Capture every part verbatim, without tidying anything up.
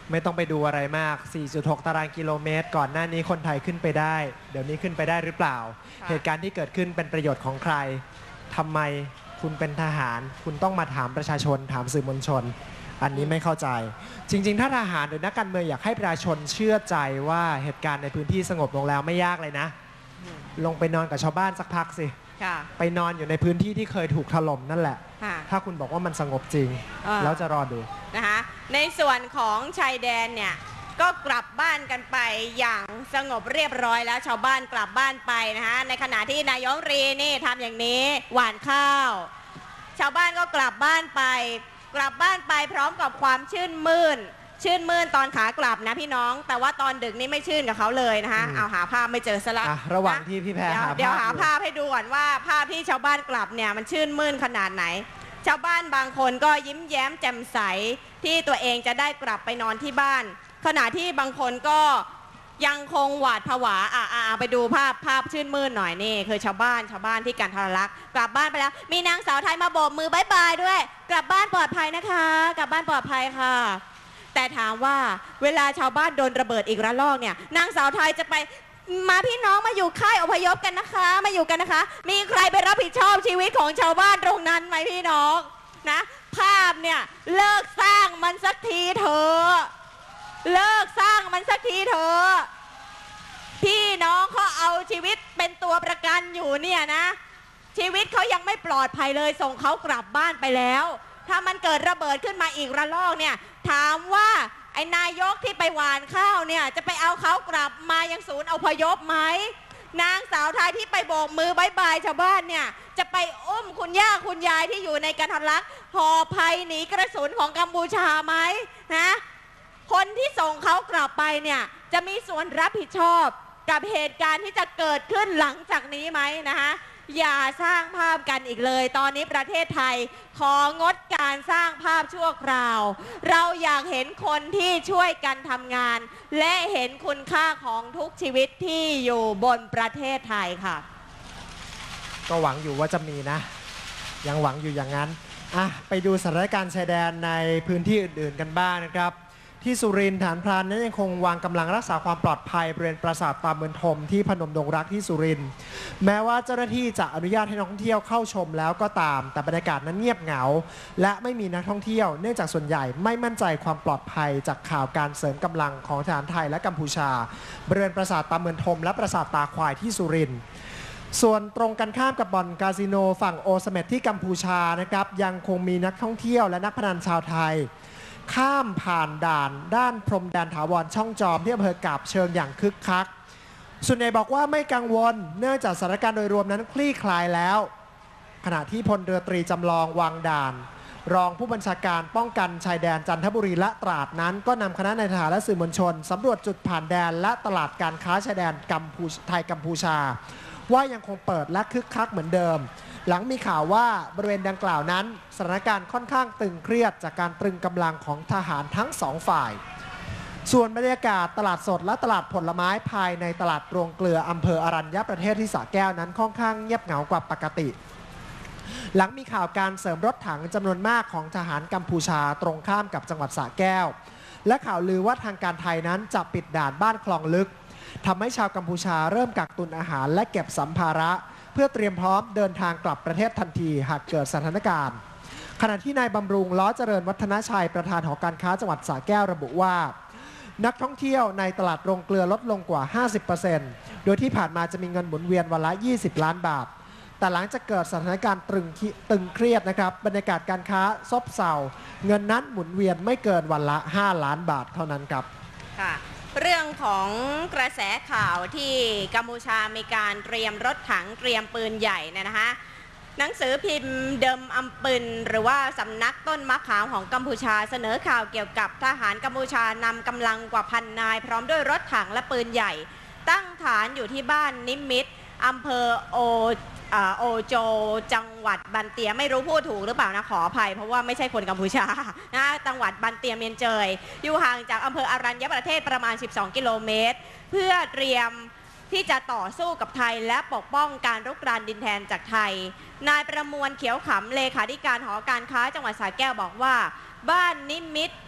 ไม่ต้องไปดูอะไรมาก สี่จุดหก ตารางกิโลเมตรก่อนหน้านี้คนไทยขึ้นไปได้ เดี๋ยวนี้ขึ้นไปได้หรือเปล่า เหตุการณ์ที่เกิดขึ้นเป็นประโยชน์ของใครทำไมคุณเป็นทหารคุณต้องมาถามประชาชนถามสื่อมวลชนอันนี้ไม่เข้าใจจริงๆถ้าทหารหรือนักการเมืองอยากให้ประชาชนเชื่อใจว่าเหตุการณ์ในพื้นที่สงบลงแล้วไม่ยากเลยนะลงไปนอนกับชาวบ้านสักพักสิไปนอนอยู่ในพื้นที่ที่เคยถูกถล่มนั่นแหละถ้าคุณบอกว่ามันสงบจริงแล้วจะรอดูนะคะในส่วนของชายแดนเนี่ยก็กลับบ้านกันไปอย่างสงบเรียบร้อยแล้วชาวบ้านกลับบ้านไปนะคะในขณะที่นายกรีนี่ทำอย่างนี้หว่านข้าวชาวบ้านก็กลับบ้านไปกลับบ้านไปพร้อมกับความชื่นมื่นชื่นมื่นตอนขากลับนะพี่น้องแต่ว่าตอนดึกนี่ไม่ชื่นกับเขาเลยนะคะเอาหาภาพไม่เจอซะละระหว่างที่พี่แพรหาภาพเดี๋ยวหาภาพให้ดูก่อนว่าภาพที่ชาวบ้านกลับเนี่ยมันชื่นมื่นขนาดไหนชาวบ้านบางคนก็ยิ้มแย้มแจ่มใสที่ตัวเองจะได้กลับไปนอนที่บ้านขณะที่บางคนก็ยังคงหวาดผวาอ่าไปดูภาพภาพชื่นมื่นหน่อยนี่คือชาวบ้านชาวบ้านที่กันทรลักษณ์กลับบ้านไปแล้วมีนางสาวไทยมาโบกมือบายบายด้วยกลับบ้านปลอดภัยนะคะกลับบ้านปลอดภัยค่ะแต่ถามว่าเวลาชาวบ้านโดนระเบิดอีกระลอกเนี่ยนางสาวไทยจะไปมาพี่น้องมาอยู่ค่ายอพยพกันนะคะมาอยู่กันนะคะมีใครไปรับผิดชอบชีวิตของชาวบ้านตรงนั้นไหมพี่น้องนะภาพเนี่ยเลิกสร้างมันสักทีเถอะเลิกสร้างมันสักทีเถอะพี่น้องเขาเอาชีวิตเป็นตัวประกันอยู่เนี่ยนะชีวิตเขายังไม่ปลอดภัยเลยส่งเขากลับบ้านไปแล้วถ้ามันเกิดระเบิดขึ้นมาอีกระลอกเนี่ยถามว่าไอ้นายกที่ไปหว่านข้าวเนี่ยจะไปเอาเขากลับมายังศูนย์อพยพไหมนางสาวไทยที่ไปโบกมือบายบายชาวบ้านเนี่ยจะไปอุ้มคุณย่าคุณยายที่อยู่ในกันทรลักษณ์ห่อภัยหนีกระสุนของกัมพูชาไหมนะคนที่ส่งเขากลับไปเนี่ยจะมีส่วนรับผิดชอบกับเหตุการณ์ที่จะเกิดขึ้นหลังจากนี้ไหมนะคะอย่าสร้างภาพกันอีกเลยตอนนี้ประเทศไทยของดการสร้างภาพชั่วคราวเราอยากเห็นคนที่ช่วยกันทำงานและเห็นคุณค่าของทุกชีวิตที่อยู่บนประเทศไทยค่ะก็หวังอยู่ว่าจะมีนะยังหวังอยู่อย่างนั้นอ่ะไปดูสถานการณ์ชายแดนในพื้นที่อื่นๆกันบ้างนะครับที่สุรินทร์ฐานพรานนั้นยังคงวางกำลังรักษาความปลอดภัยบริเวณปราสาทตาเมืองธมที่พนมดงรักที่สุรินทร์แม้ว่าเจ้าหน้าที่จะอนุญาตให้นักท่องเที่ยวเข้าชมแล้วก็ตามแต่บรรยากาศนั้นเงียบเหงาและไม่มีนักท่องเที่ยวเนื่องจากส่วนใหญ่ไม่มั่นใจความปลอดภัยจากข่าวการเสริมกำลังของทหารไทยและกัมพูชาบริเวณปราสาทตาเมืองธมและปราสาทตาควายที่สุรินทร์ส่วนตรงกันข้ามกับบ่อนคาสิโนฝั่งโอเสเม็ดที่กัมพูชานะครับยังคงมีนักท่องเที่ยวและนักพนันชาวไทยข้ามผ่านด่านด้านพรมแดนถาวรช่องจอมที่อำเภอกาบเชิงอย่างคึกคักส่วนใหญ่บอกว่าไม่กังวลเนื่องจากสถานการณ์โดยรวมนั้นคลี่คลายแล้วขณะที่พลเรือตรีจำลองวางด่านรองผู้บัญชาการป้องกันชายแดนจันทบุรีและตราดนั้นก็นำคณะนายทหารและสื่อมวลชนสำรวจจุดผ่านแดนและตลาดการค้าชายแดนกัมพูชาไทยกัมพูชาว่ายังคงเปิดและคึกคักเหมือนเดิมหลังมีข่าวว่าบริเวณดังกล่าวนั้นสถานการณ์ค่อนข้างตึงเครียดจากการตรึงกำลังของทหารทั้งสองฝ่ายส่วนบรรยากาศตลาดสดและตลาดผลไม้ภายในตลาดโรงเกลืออำเภออรัญญประเทศที่สระแก้วนั้นค่อนข้างเงียบเหงากว่าปกติหลังมีข่าวการเสริมรถถังจำนวนมากของทหารกัมพูชาตรงข้ามกับจังหวัดสระแก้วและข่าวลือว่าทางการไทยนั้นจะปิดด่านบ้านคลองลึกทำให้ชาวกัมพูชาเริ่มกักตุนอาหารและเก็บสัมภาระเพื่อเตรียมพร้อมเดินทางกลับประเทศทันทีหากเกิดสถานการณ์ขณะที่นายบำรุงล้อเจริญวัฒนชัยประธานหอการค้าจังหวัดสระแก้วระบุว่านักท่องเที่ยวในตลาดโรงเกลือลดลงกว่า ห้าสิบเปอร์เซ็นต์ โดยที่ผ่านมาจะมีเงินหมุนเวียนวันละยี่สิบล้านบาทแต่หลังจากเกิดสถานการณ์ตึงตึงเครียดนะครับบรรยากาศการค้าซบเซาเงินนั้นหมุนเวียนไม่เกินวันละห้าล้านบาทเท่านั้นครับค่ะเรื่องของกระแสข่าวที่กัมพูชามีการเตรียมรถถังเตรียมปืนใหญ่เนี่ยนะคะหนังสือพิมพ์เดิมอำปืนหรือว่าสำนักต้นมะขามของกัมพูชาเสนอข่าวเกี่ยวกับทหารกัมพูชานำกำลังกว่าพันนายพร้อมด้วยรถถังและปืนใหญ่ตั้งฐานอยู่ที่บ้านนิมิตรอำเภอโอโอโจจังหวัดบันเตียไม่รู้พูดถูกหรือเปล่านะขออภัยเพราะว่าไม่ใช่คนกัมพูชานะจังหวัดบันเตียเมียนเจยอยู่ห่างจากอำเภออรัญญประเทศประมาณสิบสองกิโลเมตรเพื่อเตรียมที่จะต่อสู้กับไทยและปกป้องการรุกรานดินแดนจากไทยนายประมวลเขียวขำเลขาธิการหอการค้าจังหวัดสระแก้วบอกว่าบ้านนิมิตร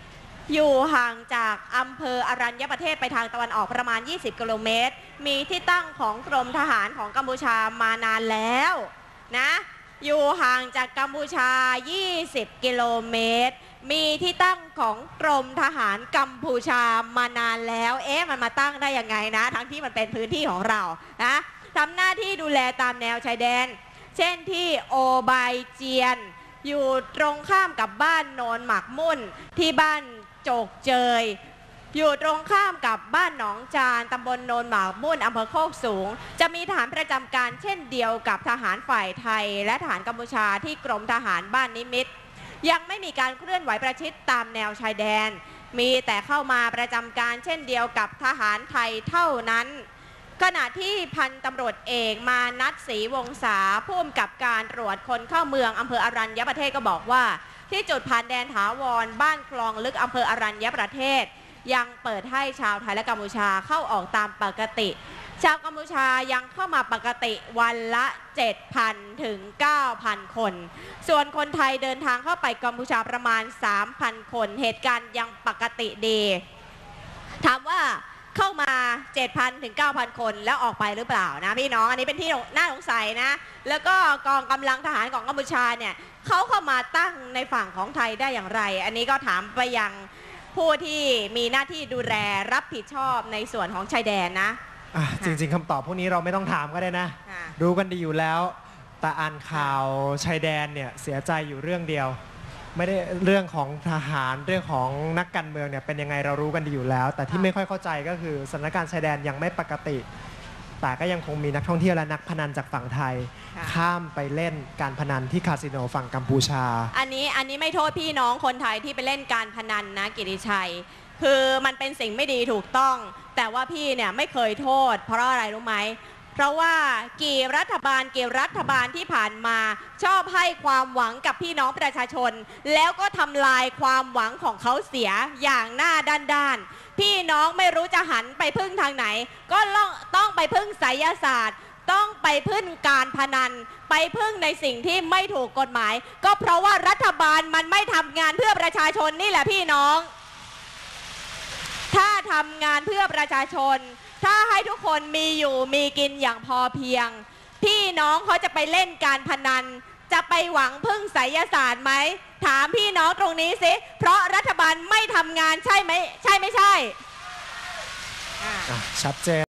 อยู่ห่างจากอำเภออรัญญประเทศไปทางตะวันออกประมาณยี่สิบกิโลเมตรมีที่ตั้งของกรมทหารของกัมพูชามานานแล้วนะอยู่ห่างจากกัมพูชายี่สิบกิโลเมตรมีที่ตั้งของกรมทหารกัมพูชามานานแล้วเอ๊ะมันมาตั้งได้ยังไงนะทั้งที่มันเป็นพื้นที่ของเรานะทำหน้าที่ดูแลตามแนวชายแดนเช่นที่โอบายเจียนอยู่ตรงข้ามกับบ้านโนนหมักมุ่นที่บ้านโจกเจยอยู่ตรงข้ามกับบ้านหนองจานตำบลโนนหมากมุ่นอำเภอโคกสูงจะมีทหารประจำการเช่นเดียวกับทหารฝ่ายไทยและทหารกัมพูชาที่กรมทหารบ้านนิมิตรยังไม่มีการเคลื่อนไหวประชิดตามแนวชายแดนมีแต่เข้ามาประจำการเช่นเดียวกับทหารไทยเท่านั้นขณะที่พันตำรวจเอกมานัทศรีวงศาผู้กำกับการตรวจคนเข้าเมืองอำเภออรัญญประเทศก็บอกว่าที่จุดผ่านแดนถาวรบ้านคลองลึกอำเภออรัญญประเทศยังเปิดให้ชาวไทยและกัมพูชาเข้าออกตามปกติชาวกัมพูชายังเข้ามาปกติวันละ เจ็ดพัน ถึง เก้าพัน คนส่วนคนไทยเดินทางเข้าไปกัมพูชาประมาณ สามพัน คนเหตุการณ์ยังปกติดีถามว่าเข้ามา เจ็ดพัน ถึง เก้าพัน คนแล้วออกไปหรือเปล่านะพี่น้องอันนี้เป็นที่น่าสงสัยนะแล้วก็กองกำลังทหารของกัมพูชาเนี่ยเขาเข้ามาตั้งในฝั่งของไทยได้อย่างไรอันนี้ก็ถามไปยังผู้ที่มีหน้าที่ดูแลรับผิดชอบในส่วนของชายแดนนะะจริงๆคำตอบพวกนี้เราไม่ต้องถามก็ได้นะรู้กันดีอยู่แล้วแต่อ่านข่าวชายแดนเนี่ยเสียใจอยู่เรื่องเดียวไม่ได้เรื่องของทหารเรื่องของนักการเมืองเนี่ยเป็นยังไงเรารู้กันดีอยู่แล้วแต่ที่ไม่ค่อยเข้าใจก็คือสถานการณ์ชายแดนยังไม่ปกติแต่ก็ยังคงมีนักท่องเที่ยวและนักพนันจากฝั่งไทยข้ามไปเล่นการพนันที่คาสิโนฝั่งกัมพูชาอันนี้อันนี้ไม่โทษพี่น้องคนไทยที่ไปเล่นการพนันนะกิติชัยคือมันเป็นสิ่งไม่ดีถูกต้องแต่ว่าพี่เนี่ยไม่เคยโทษเพราะอะไรรู้ไหมเพราะว่ากี่รัฐบาลกี่รัฐบาลที่ผ่านมาชอบให้ความหวังกับพี่น้องประชาชนแล้วก็ทำลายความหวังของเขาเสียอย่างหน้าด้านๆพี่น้องไม่รู้จะหันไปพึ่งทางไหนก็ต้องไปพึ่งไสยศาสตร์ต้องไปพึ่งการพนันไปพึ่งในสิ่งที่ไม่ถูกกฎหมายก็เพราะว่ารัฐบาลมันไม่ทำงานเพื่อประชาชนนี่แหละพี่น้องถ้าทำงานเพื่อประชาชนถ้าให้ทุกคนมีอยู่มีกินอย่างพอเพียงพี่น้องเขาจะไปเล่นการพนันจะไปหวังพึ่งไสยศาสตร์ไหมถามพี่น้องตรงนี้สิเพราะรัฐบาลไม่ทำงานใช่ไหมใช่ไม่ใช่ชัดเจน